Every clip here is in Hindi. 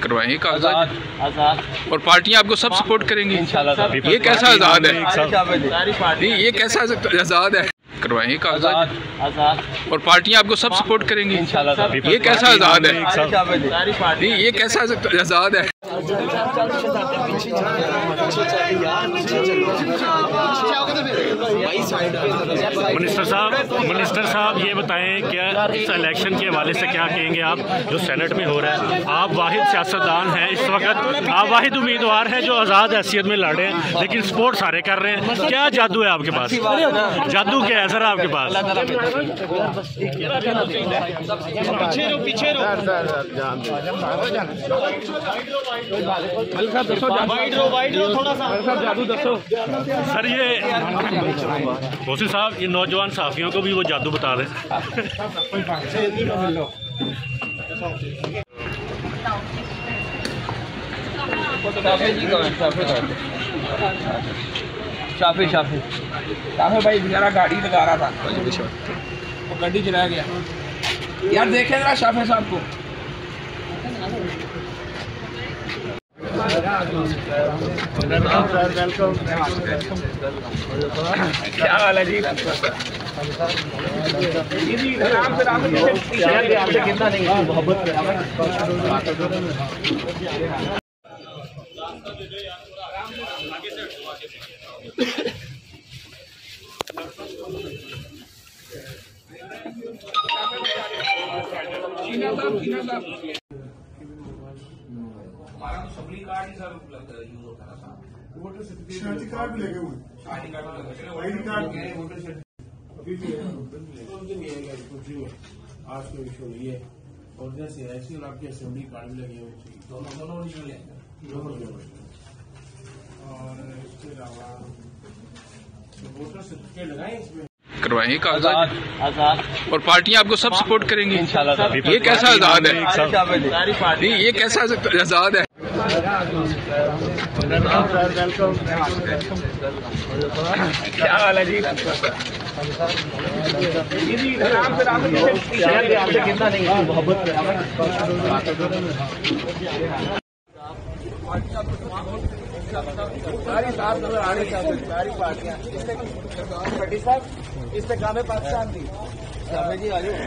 करवाएं कागजात और पार्टियां आपको सब सपोर्ट करेंगी इंशाल्लाह। ये कैसा आज़ाद है, नहीं ये कैसा आज़ाद है, करवाएं कागजात और पार्टियां आपको सब सपोर्ट करेंगी इंशाल्लाह। ये कैसा आज़ाद है, नहीं ये कैसा आज़ाद है। मिनिस्टर साहब ये बताएं क्या इस इलेक्शन के हवाले से क्या कहेंगे आप, जो सेनेट में हो रहा है। आप वाहिद सियासतदान हैं इस वक्त, आप वाहिद उम्मीदवार हैं जो आज़ाद हैसियत में लड़ रहे हैं, लेकिन सपोर्ट सारे कर रहे हैं। क्या जादू है आपके पास, जादू क्या है सर आपके पास? सर ये मोहसिन साहब, ये नौजवान साफियों को भी वो जादू बता दें। शाफी भाई बेचारा गाड़ी लगा रहा था, वो गाड़ी चला गया यार। देखे जरा शाफी साहब को। क्या हाल है जी? आराम से कितना नहीं मोहब्बत। हमारा तो सबली कार्ड ही सर उपलब्ध यूज होता था, वोटर सर्टिफिकेट कार्ड भी लगे हुए, आईडी कार्ड वोटर सर्टिफिकेट आज कोई इशू नहीं है। और जैसे ऐसी और आपके असेंबली कार्ड भी लगे हुए, दोनों ओरिजिनल है। और इसके अलावा वोटर सर्टिफिकेट लगाए इसमें, करवाएं कागजात और पार्टियां आपको सब सपोर्ट करेंगी इंशाल्लाह। ये कैसा आज़ाद है, नहीं ये कैसा आज़ाद है। क्या हाल है जी? आराम से कितना नहीं मोहब्बत। सारी साफ नजर आ रही है, सारी पार्टियां। इससे काम है पाकिस्तान की। जी आ जाओ,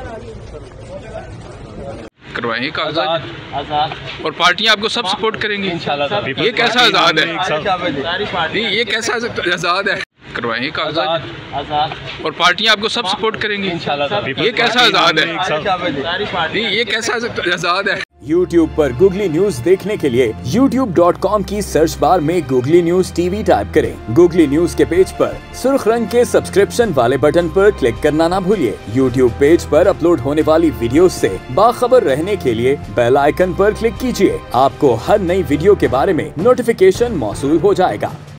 करवाएं कागजात और पार्टियां आपको सब सपोर्ट करेंगी इंशाल्लाह। ये कैसा आज़ाद है, नहीं ये कैसा आज़ाद है, करवाएं कागजात और पार्टियां आपको सब सपोर्ट करेंगी इंशाल्लाह। ये कैसा आज़ाद है, नहीं ये कैसा आज़ाद है। YouTube पर गूगली न्यूज देखने के लिए youtube.com की सर्च बार में गूगली न्यूज टीवी टाइप करें। गूगली न्यूज के पेज पर सुर्ख रंग के सब्सक्रिप्शन वाले बटन पर क्लिक करना ना भूलिए। YouTube पेज पर अपलोड होने वाली वीडियोस से बाखबर रहने के लिए बेल आइकन पर क्लिक कीजिए। आपको हर नई वीडियो के बारे में नोटिफिकेशन मौसूल हो जाएगा।